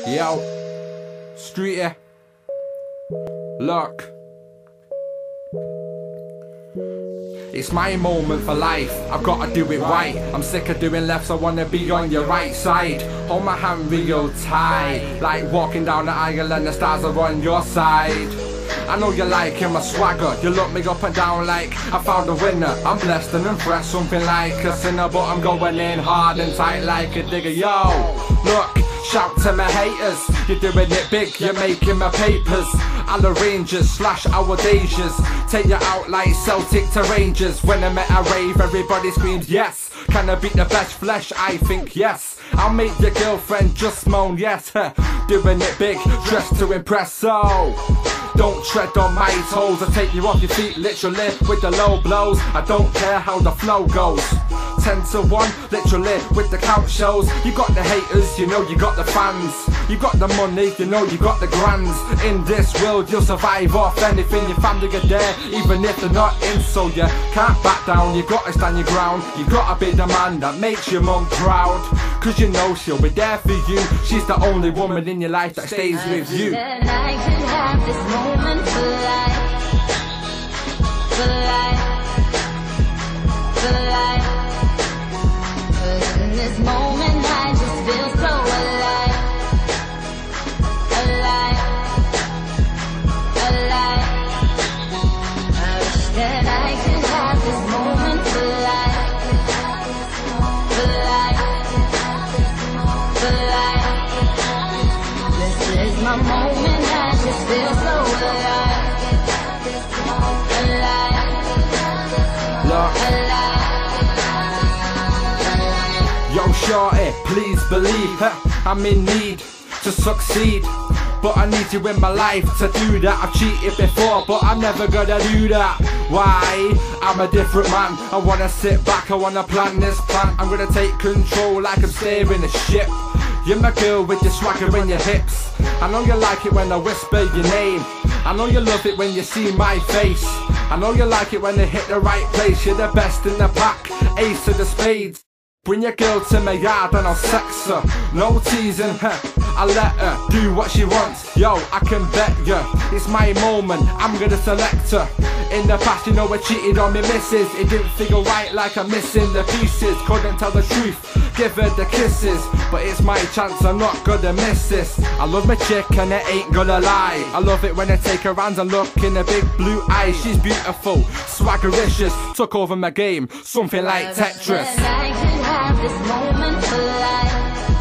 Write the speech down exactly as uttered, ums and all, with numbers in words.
Yo, Streety, look, it's my moment for life, I've got to do it right. I'm sick of doing left, so I wanna be on your right side. Hold my hand real tight, like walking down the aisle and the stars are on your side. I know you liking my swagger, you look me up and down like I found a winner. I'm blessed and impressed, something like a sinner, but I'm going in hard and tight like a digger. Yo, look, shout to my haters, you're doing it big, you're making my papers. I'll Rangers slash our dangers, take you out like Celtic to Rangers. When I'm at a rave, everybody screams yes. Can I beat the best flesh? I think yes. I'll make your girlfriend just moan yes. Doing it big, dressed to impress, so don't tread on my toes. I take you off your feet literally with the low blows. I don't care how the flow goes. Ten to one, literally with the count shows. You got the haters, you know you got the fans. You got the money, you know you got the grands. In this world you'll survive off anything. Your family are there, even if they're not in. So you can't back down, you gotta stand your ground. You gotta be the man that makes your mum proud. Cause you know she'll be there for you. She's the only woman in your life that stays with you. And I could have this moment for life, for life, for life. Cause in this moment I just feel so alive, alive, alive. I wish that I could have this moment for life, for life, for life. This is my moment, I just feel so alive, alive, Look, alive. yo shorty, please believe, huh? I'm in need to succeed, but I need you in my life to do that. I've cheated before, but I'm never gonna do that. Why? I'm a different man. I wanna sit back, I wanna plan this plan. I'm gonna take control like I'm steering a ship. You're my girl with your swagger in your hips. I know you like it when I whisper your name. I know you love it when you see my face. I know you like it when they hit the right place. You're the best in the pack, ace of the spades. Bring your girl to my yard and I'll sex her. No teasing her, I'll let her do what she wants. Yo, I can bet ya, it's my moment, I'm gonna select her. In the past, you know I cheated on me missus. It didn't feel right like I'm missing the pieces. Couldn't tell the truth, give her the kisses. But it's my chance, I'm not gonna miss this. I love my chick and I ain't gonna lie. I love it when I take her hands and look in her big blue eyes. She's beautiful, swaggericious, took over my game, something like Tetris. And I could have this moment for life,